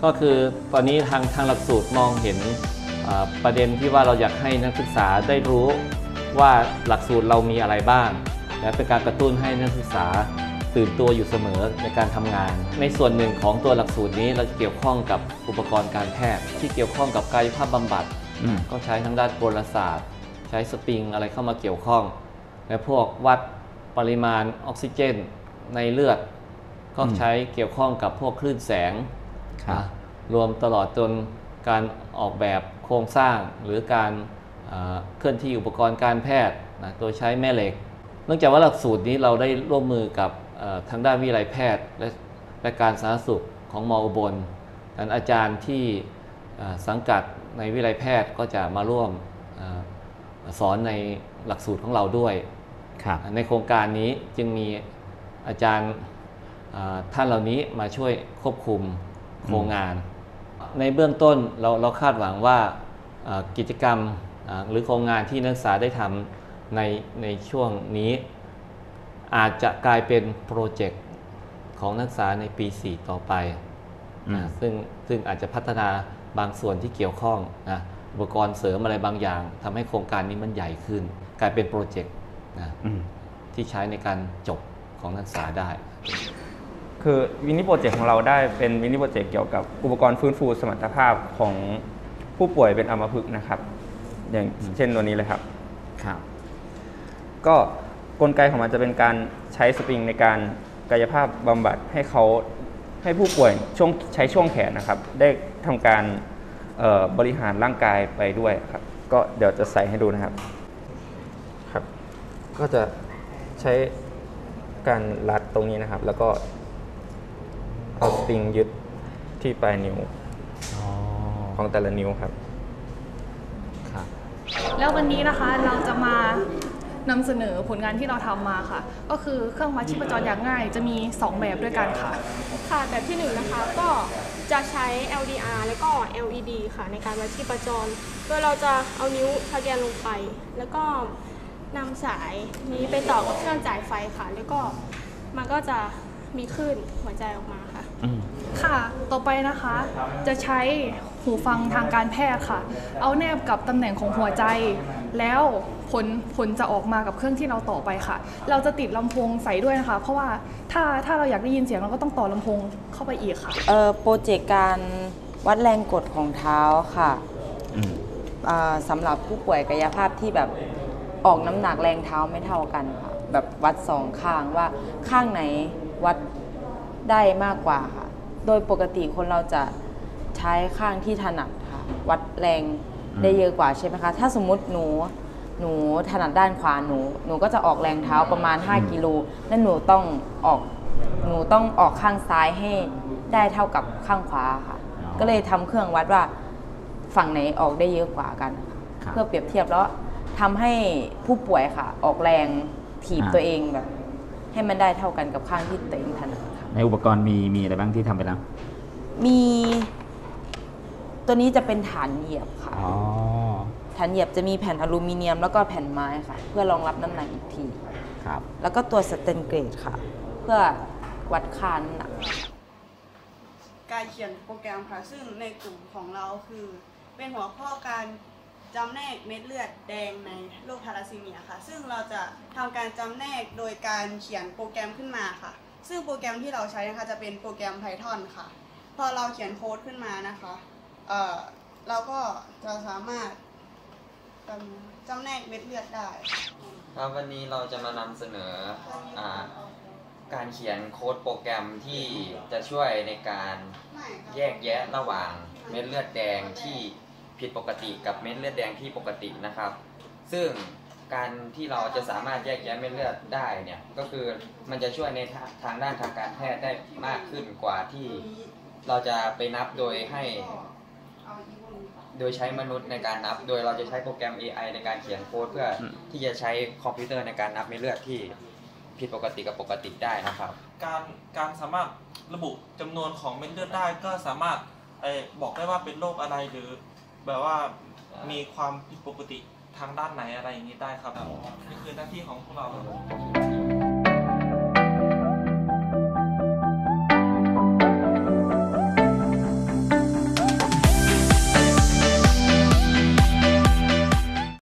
ก็คือตอนนี้ทางหลักสูตรมองเห็นประเด็นที่ว่าเราอยากให้นักศึกษาได้รู้ว่าหลักสูตรเรามีอะไรบ้างและเป็นการกระตุ้นให้นักศึกษาตื่นตัวอยู่เสมอในการทำงานในส่วนหนึ่งของตัวหลักสูตรนี้เราจะเกี่ยวข้องกับอุปกรณ์การแพทย์ที่เกี่ยวข้องกับกายภาพบำบัดก็ใช้ทางด้านกลศาสตร์ใช้สปริงอะไรเข้ามาเกี่ยวข้องและพวกวัดปริมาณออกซิเจนในเลือดก็ใช้เกี่ยวข้องกับพวกคลื่นแสงรวมตลอดจนการออกแบบโครงสร้างหรือการเคลื่อนที่อุปกรณ์การแพทย์โดยใช้แม่เหล็กเนื่องจากว่าหลักสูตรนี้เราได้ร่วมมือกับทางด้านวิทยาลัยแพทย์และการสาธารณสุขของม.อุบลอาจารย์ที่สังกัดในวิทยาลัยแพทย์ก็จะมาร่วมสอนในหลักสูตรของเราด้วยในโครงการนี้จึงมีอาจารย์ท่านเหล่านี้มาช่วยควบคุมโครงงานในเบื้องต้นเราคาดหวังว่ากิจกรรมหรือโครงงานที่นักศึกษาได้ทำในช่วงนี้อาจจะกลายเป็นโปรเจกต์ของนักศึกษาในปี 4 ต่อไปซึ่งอาจจะพัฒนาบางส่วนที่เกี่ยวข้องอุปกรณ์เสริมอะไรบางอย่างทำให้โครงการนี้มันใหญ่ขึ้นกลายเป็นโปรเจกต์ที่ใช้ในการจบของนักศึกษาได้คือวินิโปรเจกต์ของเราได้เป็นวินิโปรเจกต์เกี่ยวกับอุปกรณ์ฟื้นฟูสมรรถภาพของผู้ป่วยเป็นอัมพฤกษ์นะครับอย่างเช่นตัวนี้เลยครับก็กลไกของมันจะเป็นการใช้สปริงในการกายภาพบำบัดให้ผู้ป่วยใช้ช่วงแขนนะครับได้ทำการบริหารร่างกายไปด้วยครับก็เดี๋ยวจะใส่ให้ดูนะครับก็จะใช้การรัดตรงนี้นะครับแล้วก็เอาสปริงยึดที่ปลายนิ้วของแต่ละนิ้วครับแล้ววันนี้นะคะเราจะมานำเสนอผลงานที่เราทำมาค่ะก็คือเครื่องวัดชีพจรอย่างง่ายจะมี2แบบด้วยกันค่ะแบบที่1นะคะก็จะใช้ LDR และก็ LED ค่ะในการวัดชีพจรโดยเราจะเอานิ้วทะแยงลงไปแล้วก็นำสายนี้ไปต่อกับเครื่องจ่ายไฟค่ะแล้วก็มันก็จะมีคลื่นหัวใจออกมาค่ะต่อไปนะคะจะใช้หูฟังทางการแพทย์ค่ะเอาแนบกับตำแหน่งของหัวใจแล้วผลจะออกมากับเครื่องที่เราต่อไปค่ะเราจะติดลำโพงใส่ด้วยนะคะเพราะว่าถ้าเราอยากได้ยินเสียงเราก็ต้องต่อลำโพงเข้าไปอีกค่ะโปรเจกต์การวัดแรงกดของเท้าค่ะสำหรับผู้ป่วยกายภาพที่แบบออกน้ำหนักแรงเท้าไม่เท่ากันค่ะแบบวัด2ข้างว่าข้างไหนวัดได้มากกว่าค่ะโดยปกติคนเราจะใช้ข้างที่ถนัดค่ะวัดแรงได้เยอะกว่าใช่ไหมคะถ้าสมมุติหนูถนัดด้านขวาหนูก็จะออกแรงเท้าประมาณ5กิโลและหนูต้องออกข้างซ้ายให้ได้เท่ากับข้างขวาค่ะก็เลยทำเครื่องวัดว่าฝั่งไหนออกได้เยอะกว่ากันเพื่อเปรียบเทียบแล้วทำให้ผู้ป่วยค่ะออกแรงถีบตัวเองแบบให้มันได้เท่ากันกับข้างที่ตัวเองถนัดในอุปกรณ์มีอะไรบ้างที่ทำไปแล้วมีตัวนี้จะเป็นฐานเหยียบค่ะฐานเหยียบจะมีแผ่นอลูมิเนียมแล้วก็แผ่นไม้ค่ะเพื่อรองรับน้ำหนักอีกทีแล้วก็ตัวสแตนเกรดค่ะเพื่อวัดค่าน้ำหนักการเขียนโปรแกรมค่ะซึ่งในกลุ่มของเราคือเป็นหัวข้อการจำแนกเม็ดเลือดแดงในโรคทาลัสซีเมียค่ะซึ่งเราจะทำการจำแนกโดยการเขียนโปรแกรมขึ้นมาค่ะซึ่งโปรแกรมที่เราใช้นะคะจะเป็นโปรแกรม Python ค่ะพอเราเขียนโค้ดขึ้นมานะคะเราก็จะสามารถจำแนกเม็ดเลือดได้ครับวันนี้เราจะมานำเสนอการเขียนโค้ดโปรแกรมที่จะช่วยในการแยกแยะระหว่างเม็ดเลือดแดงที่ผิดปกติกับเม็ดเลือดแดงที่ปกตินะครับซึ่งการที่เราจะสามารถแยกแยะเม็ดเลือดได้เนี่ยก็คือมันจะช่วยในทางด้านทางการแพทย์ได้มากขึ้นกว่าที่เราจะไปนับโดยใช้มนุษย์ในการนับโดยเราจะใช้โปรแกรม AI ในการเขียนโค้ดเพื่อที่จะใช้คอมพิวเตอร์ในการนับเม็ดเลือดที่ผิดปกติกับปกติได้นะครับการสามารถระบุจำนวนของเม็ดเลือดได้ก็สามารถบอกได้ว่าเป็นโรคอะไรหรือแบบว่ามีความผิดปกติทางด้านไหนอะไรอย่างนี้ได้ครับนี่คือหน้าที่ของพวกเรา